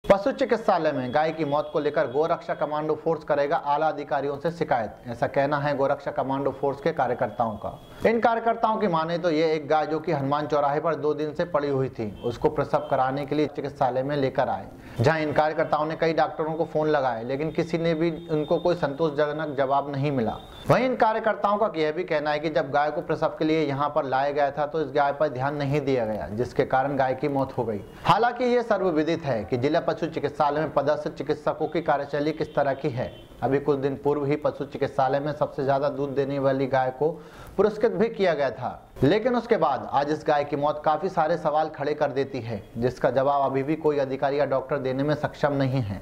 पशु चिकित्सालय में गाय की मौत को लेकर गोरक्षा कमांडो फोर्स करेगा आला अधिकारियों से शिकायत, ऐसा कहना है गोरक्षा कमांडो फोर्स के कार्यकर्ताओं का। इन कार्यकर्ताओं की माने तो ये एक गाय जो कि हनुमान चौराहे पर 2 दिन से पड़ी हुई थी, उसको प्रसव कराने के लिए चिकित्सालय में लेकर आए, जहां इन कार्यकर्ताओं ने कई डॉक्टरों को फोन लगाए, लेकिन किसी ने भी उनको कोई संतोषजनक जवाब नहीं मिला। वहीं इन कार्यकर्ताओं का यह भी कहना है कि जब गाय को प्रसव के लिए यहाँ पर लाया गया था तो इस गाय पर ध्यान नहीं दिया गया, जिसके कारण गाय की मौत हो गई। हालांकि ये सर्वविदित है कि जिला पशु चिकित्सालय में पदस्थ चिकित्सकों की कार्यशैली किस तरह की है। अभी कुछ दिन पूर्व ही पशु चिकित्सालय में सबसे ज्यादा दूध देने वाली गाय को पुरस्कृत भी किया गया था, लेकिन उसके बाद आज इस गाय की मौत काफी सारे सवाल खड़े कर देती है, जिसका जवाब अभी भी कोई अधिकारी या डॉक्टर देने में सक्षम नहीं है।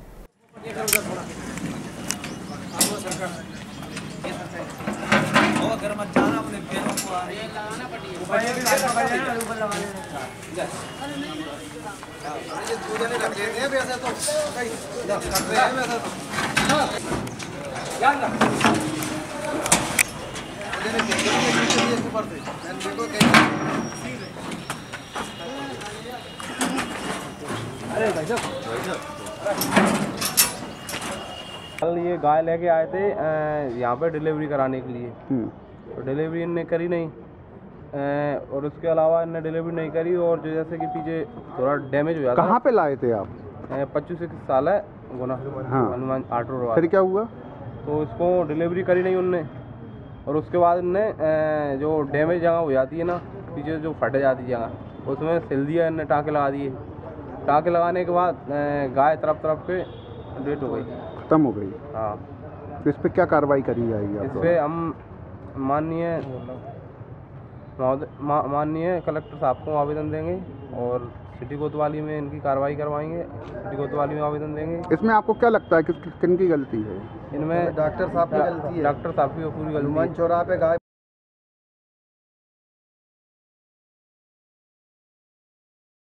कल ये गाय लेके आए थे यहाँ पे डिलीवरी कराने के लिए, तो डिलीवरी इनने करी नहीं, और उसके अलावा इनने डिलीवरी नहीं करी, और जो जैसे कि पीछे थोड़ा डैमेज हो जाता। कहाँ पे लाए थे आप? 25 साल है गुना, हाँ। हनुमान आठ रोड। फिर क्या हुआ? तो इसको डिलीवरी करी नहीं उनने, और उसके बाद इनने जो डैमेज जगह हो जाती है ना, पीछे जो फट जाती जगह, उसमें सिल दिया इनने, टाँके लगा दिए। टाँके लगाने के बाद गाय तरफ के डेट हो गई, खत्म हो गई। हाँ। तो इस पे क्या कार्रवाई करी जाएगी? इस पे हम माननीय कलेक्टर साहब को आवेदन देंगे और सिटी कोतवाली में इनकी कार्रवाई करवाएंगे, सिटी कोतवाली में आवेदन देंगे। इसमें आपको क्या लगता है कि किन की गलती है? इनमें डॉक्टर साहब की गलती है। डॉक्टर साहब की पूरी गलती है। हनुमान चौराहे पे गाय